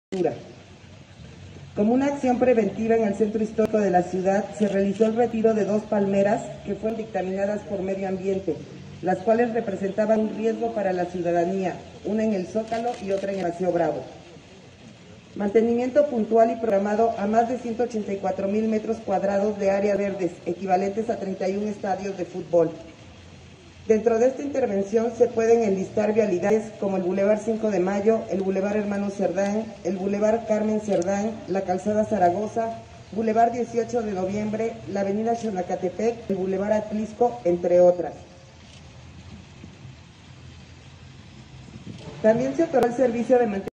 Como una acción preventiva en el centro histórico de la ciudad, se realizó el retiro de 2 palmeras que fueron dictaminadas por Medio Ambiente, las cuales representaban un riesgo para la ciudadanía, una en el Zócalo y otra en el Paseo Bravo. Mantenimiento puntual y programado a más de 184,000 metros cuadrados de áreas verdes, equivalentes a 31 estadios de fútbol. Dentro de esta intervención se pueden enlistar vialidades como el Boulevard 5 de Mayo, el Boulevard Hermano Cerdán, el Boulevard Carmen Cerdán, la Calzada Zaragoza, Boulevard 18 de Noviembre, la Avenida Xonacatepec, el Boulevard Atlisco, entre otras. También se otorgó el servicio de mantenimiento